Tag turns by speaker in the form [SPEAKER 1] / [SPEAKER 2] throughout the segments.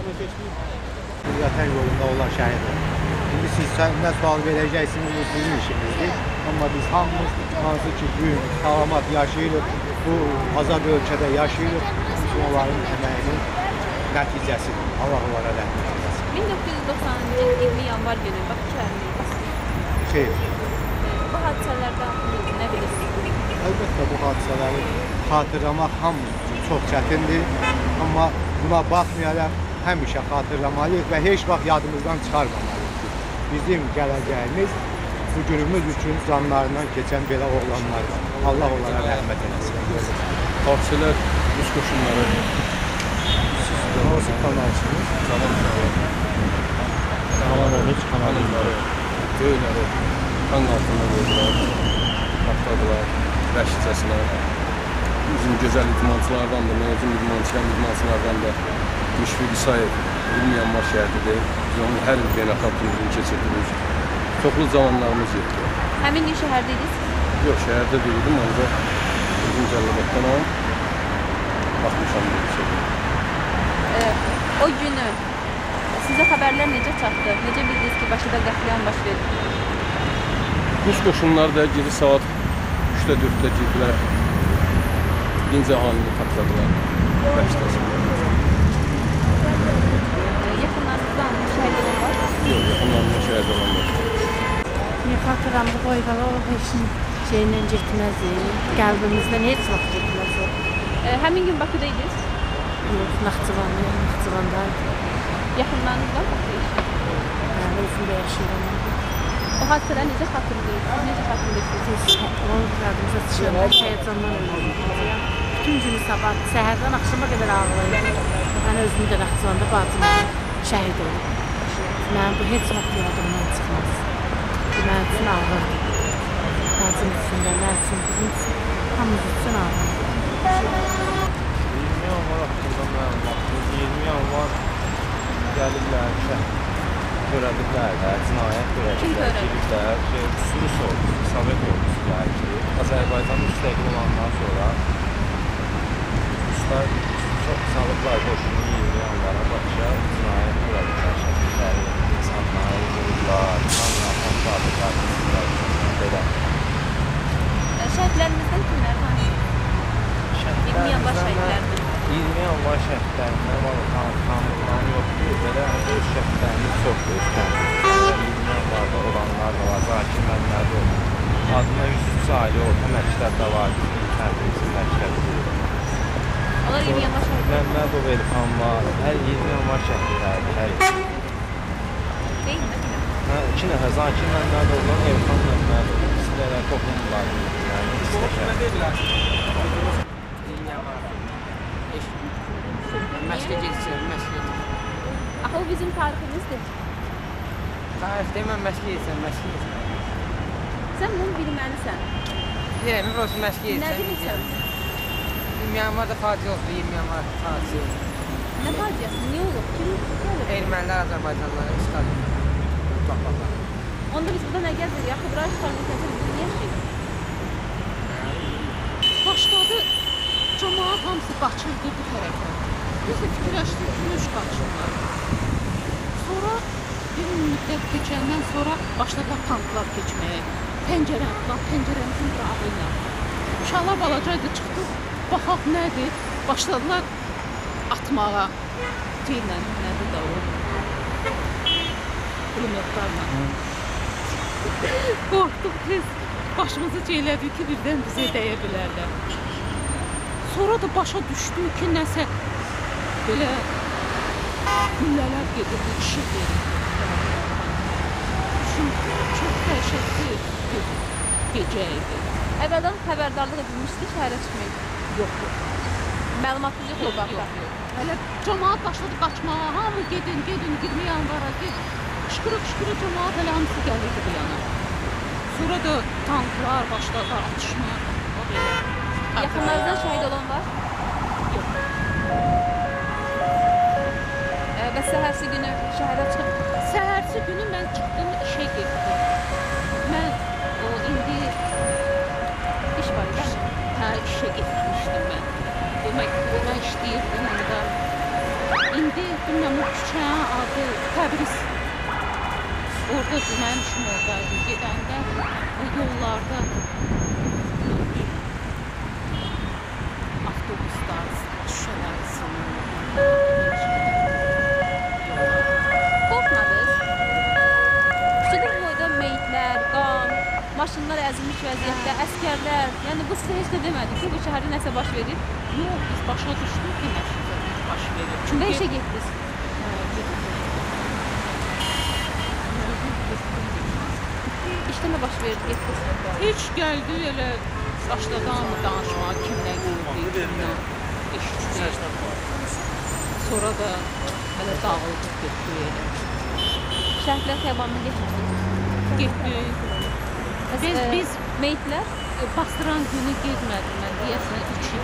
[SPEAKER 1] Vətən yolunda onlar şəhid oldu. İndi siz nə sual verəcəksiniz, bu sizin işinizdir. Amma biz hamımız hansı ki, gün, salamat yaşayırıq, bu azad ölkədə yaşayırıq, onların əməyinin nəticəsidir. Allah onlara rəhmət eləsin.
[SPEAKER 2] 1990-cı 20 yanvar günü Bakı şəhərində bu hadisələrdən nə bilirsiniz?
[SPEAKER 1] Əlbəttə, bu hadisələri xatırlamaq hamımız üçün çox çətindir. Amma buna baxmayaraq həmişə xatırlamalıyıq və heç vaxt yadımızdan çıxarmamalıyıq ki, bizim gələcəyimiz bu günümüz üçün canlarından keçən belə oğlanlar var. Allah onlara rəhmət eləsin.
[SPEAKER 3] Hadisələr Rus qoşunları.
[SPEAKER 1] Hansı kanalsınız?
[SPEAKER 3] Kanalları, köyləri kan altında qoydular, patladılar, vəhşicəsinə. Bizim gözəl idmançılardan da, mezun idmançılardan da Müşfiq İsayev, 20 yanvar şəhədidir. Biz onun hər il beynəlxalq turnurini keçirdirik. Çoxlu zamanlarımız yetdi.
[SPEAKER 2] Həmin gün şəhərdeydiniz?
[SPEAKER 3] Yox, şəhərdə deyildim, ancaq bizim Cəlilabaddan baxmışam bir şey.
[SPEAKER 2] O günü sizə xəbərlər necə çatdı? Necə bildiniz ki, Bakıda qətliam baş verir?
[SPEAKER 3] Rus qoşunları da gecə saat 3-də 4-də girdilər. Birinci ahanını patladılar.
[SPEAKER 2] Yaxınlarınızdan şəhid olan var?
[SPEAKER 3] Yox, yaxınlarında şəhid olan var.
[SPEAKER 4] Niyə xatıramda qoyqala o heç şeylə getməz, qəlbimizdən heç vaxt getməz o.
[SPEAKER 2] Həmin gün Bakıdaydınız?
[SPEAKER 4] Yox, Naxçıvandaydı.
[SPEAKER 2] Yaxınlarınız var Bakıda işin?
[SPEAKER 4] Mən özümdə yaşayıram.
[SPEAKER 2] O hadisələri necə xatırlayırsınız? Necə xatırlayırsınız?
[SPEAKER 4] Onun qadımıza çıxanda həyəcandan ölürdüm. Bütün günü sabah, səhərdən axşama qədər ağlayırdım. Mən özümü də Naxçıvanda bacımda şəhid oldum. Mənim bu heç vaxt yadımdan çıxmaz. Mənim üçün ağırdır. Bacım üçün də, mənim üçün, bizim üçün, hamımız üçün ağırdır.
[SPEAKER 1] 20 yanvar haqqında mənim vaxtım, 20 yanvar gəliblər, törədiblər də, cinayət törədiblər, giriblər, Rus ordusu, Sovet ordusu gəldi. Azərbaycan müstəqil olandan sonra Ruslar çox salıblar qoşunu 20 yanvara Bakıya cinayət törədiblər, şəkilləri, insanları vururlar, fabriklar, belə.
[SPEAKER 2] Şəhidlərimizdən kimlər var? 20 yanvar şəhidlərdir.
[SPEAKER 1] 20 yanvar şəhidlərindən tanıdıqlarım yoxdur. Belə öz şəhidlərimiz çoxdur öz kəndimizdə. 20 yanvarda olanlar da var. Zakir Məmmədov adına 103 ailə orta məktəbdə var. Bizim kəndimizin məktəbdir.
[SPEAKER 2] Onlar 20 yanvar şəhidlərdir.
[SPEAKER 1] Məmmədov Elxan var. Hər 20 yanvar şəhidlərdir. Hər iki.
[SPEAKER 2] Deyil mi?
[SPEAKER 1] İki nəfər Zakir Məmmədovla Elxan Məmmədov. İkisi də toxumlar. Yəni ikisi də şəhidlər.
[SPEAKER 5] Məşqə gedəcəm, məşqə gedəcəm.
[SPEAKER 2] Axı o bizim tariximizdir.
[SPEAKER 5] Tarix deyəm, məşqə gedəcəm, məşqə gedəcəm.
[SPEAKER 2] Sən bunu bilməlisən.
[SPEAKER 5] Deyirəm, prosto məşqə gedəcəm.
[SPEAKER 2] Nə bilirsən?
[SPEAKER 5] 20 yanvarda faciə oldu, 20 yanvar faciə oldu.
[SPEAKER 2] Nə faciəsi? Niyə olub? Kim gəlib?
[SPEAKER 5] Ermənilər Azərbaycanlıları işgal edir.
[SPEAKER 2] Onda biz burada nə gəzirik? Yaxı bura işgal edir, biz niyə yaşayırıq?
[SPEAKER 6] Başladı, cəmaat hamısı qaçırdı bu tərəfə. Biz də fikirləşdik, gümüş qaçırlar. Sonra bir müddət keçəndən sonra başladılar tanklar keçməyə. Pəncərəmizin qırağı ilə. Uşaqlar balacaydı, çıxdıq, baxaq nədir? Başladılar atmağa. Deyillə, nədir də o? Pulyotlarla. Qorxduq tez. Başımızı ceylədik ki, birdən bizə dəyə bilərlər. Sonra da başa düşdük ki, nəsə belə güllələr gedirdi, işıq verir. Çox dəhşətli bir gecə idi.
[SPEAKER 2] Əvvəldən xəbərdarlıq edilmişdi, şəhərə çıxmayıb.
[SPEAKER 6] Yox.
[SPEAKER 2] Məlumatınız yox oldu baxda.
[SPEAKER 6] Hələ cəmaat başladı qaçmağa, hamı gedin, 20 yanvara ged. Qışqırıq cəmaat hələ hamısı gəlirdi bu yana. Sonra da tanklar başladı, atışma.
[SPEAKER 2] Yaxınlarınızdan şəhid olan var?
[SPEAKER 6] Yox.
[SPEAKER 2] Və səhərsi günü şəhərə çıxıb?
[SPEAKER 6] Səhərsi günü mən çıxdım, işə getdim. Mən indi
[SPEAKER 2] iş var idi.
[SPEAKER 6] Hə, işə getmişdim mən. Demək, mən işləyirdim onda. İndi bilməm o küçə adı Təbriz. Orada mənim işim oradaydı. Gedəndə yollarda avtobuslar, şüşələr sınır.
[SPEAKER 2] Qorxmadınız? Küçədə bu boyda meyitlər, qan, maşınlar əzilmiş vəziyyətdə, əskərlər. Yəni bu sizə heç nə demədi ki, bu şəhərdə nəsə baş verir?
[SPEAKER 6] Yox, biz başa düşdük ki, nəsə baş verir.
[SPEAKER 2] Və işə getdiniz. İşdə nə baş verdi, getdiniz?
[SPEAKER 6] Heç gəldi elə başladı hamı danışmağa, kimlə gördü, kimlə eşitdi. Sonra da elə dağıldı, getdi elə.
[SPEAKER 2] Şəhidlər xiyabanına getmişdiniz.
[SPEAKER 6] Getdik. Biz
[SPEAKER 2] meyitlər
[SPEAKER 6] bastıran günü getmədim mən, deyəsən 2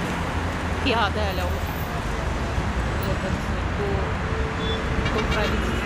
[SPEAKER 6] piyada elə o bu kontrol